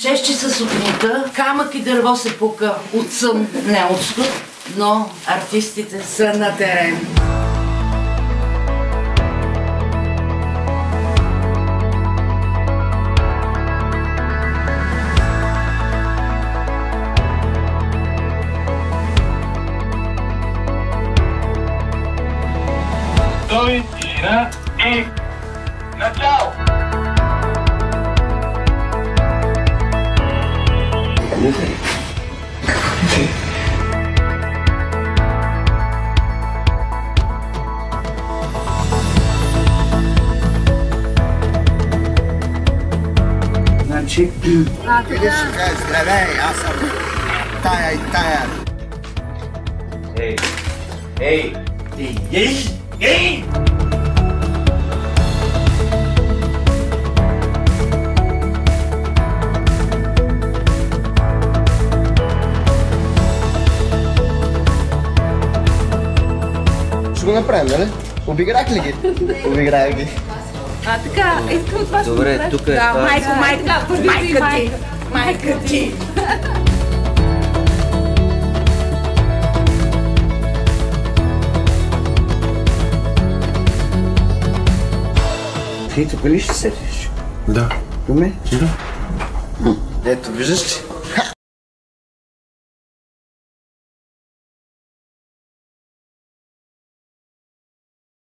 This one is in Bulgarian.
Чещи се сутринта, камък и дърво се пука от сън, не от студ, но артистите са на терен. Валентина и начало! Значи, здравей, аз съм тая и тая. Ей! Ще го направим, нали? Обиграх ли ги? Обиграх ги. Така, искам от вас. Добре, тук е това. Майка ти. Ти тук ли ще седиш? Да. Доме? Да. Ето, виждаш ли?